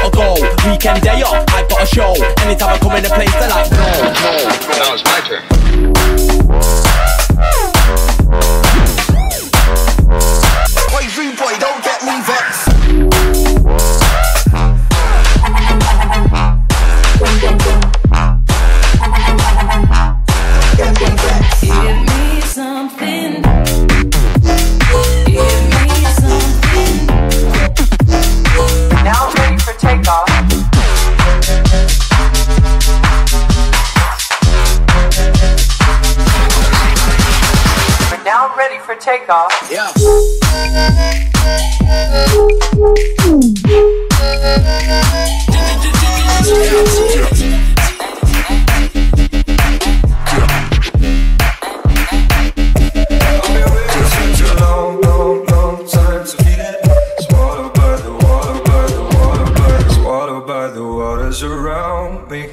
gotta go. Weekend day off, I got a show. Anytime I come in the place, they're like, no. Now it's my turn. Boy, rude boy, don't get me vexed. Give me something. Give me something. Now ready for takeoff. We're now ready for takeoff. Yeah. Around me.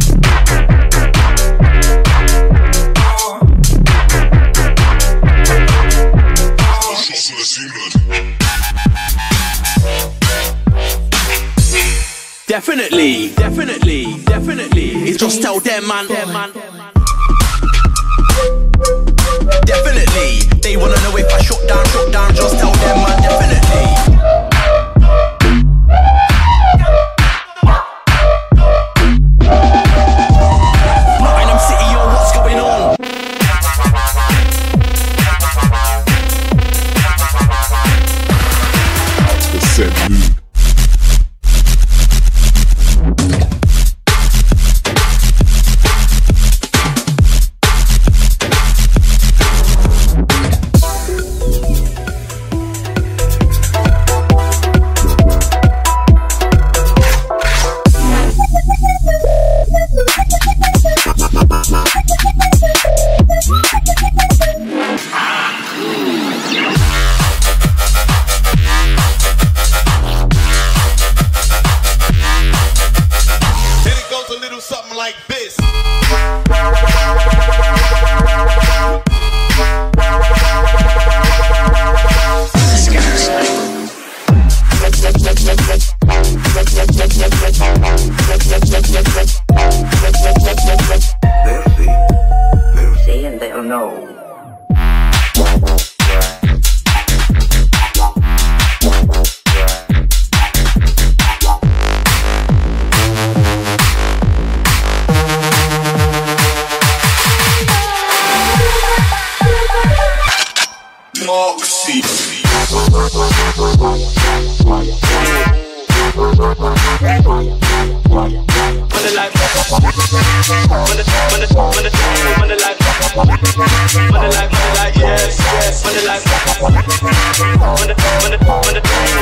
Definitely, definitely, definitely. It's just tell them, man. Definitely, they wanna know if I shut down, just tell them, man. Definitely. Something like this. They'll see and they'll know. Moxie. Yes, yes.